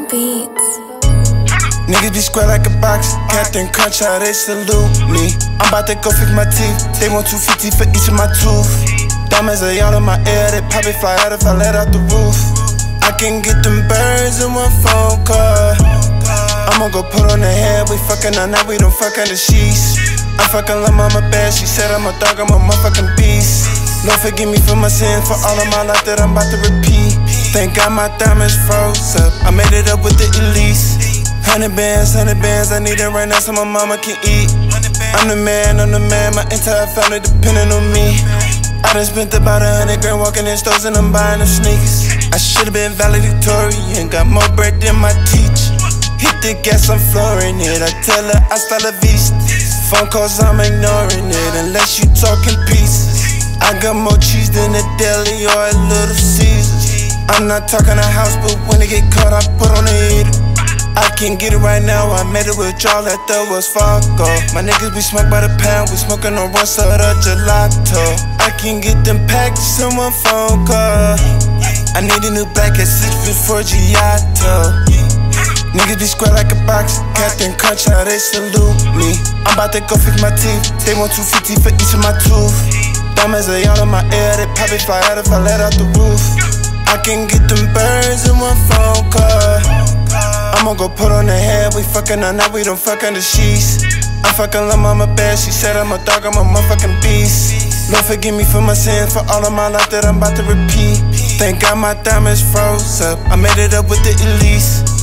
Beats. Niggas be square like a box, Captain Crunch, how they salute me. I'm about to go fix my teeth, they want 250 for each of my tooth. Diamonds are all in my ear, they probably fly out if I let out the roof. I can get them birds in one phone call. I'ma go put on the head, we fucking on that, we don't fuck on the sheets. I fucking love mama bad, she said I'm a dog, I'm a motherfucking beast. Lord forgive me for my sins, for all of my life that I'm about to repeat. Thank God my diamonds froze up, I made it up with the Elise. 100 bands, I need it right now so my mama can eat. I'm the man, my entire family depending on me. I done spent about 100 grand walking in stores and I'm buying them sneakers. I should've been valedictorian, got more bread than my teacher. Hit the gas, I'm flooring it, I tell her hasta la vista. Phone calls, I'm ignoring it, unless you talking pieces. I got more cheese than a deli or a Little Caesars. I'm not talking a house, but when it get caught, I put on the heater. I can't get it right now, I made it with y'all at the Wells Fargo. My niggas be smoked by the pound, we smoking on one side of gelato. I can get them packs in one phone call. I need a new black at 654 Giotto. Niggas be square like a box, Captain Crunch, how they salute me. I'm about to go fix my teeth, they want 250 for each of my tooth. Diamonds are all in my ear, they probably fly out if I let out the roof. I can get them birds in one phone call. I'ma go put on the head, we fucking on that, we don't fuck on the sheets. I fucking love mama bad, she said I'm a dog, I'm a motherfucking beast. Lord forgive me for my sins, for all of my life that I'm about to repeat. Thank God my diamonds froze up, I made it up with the Elise.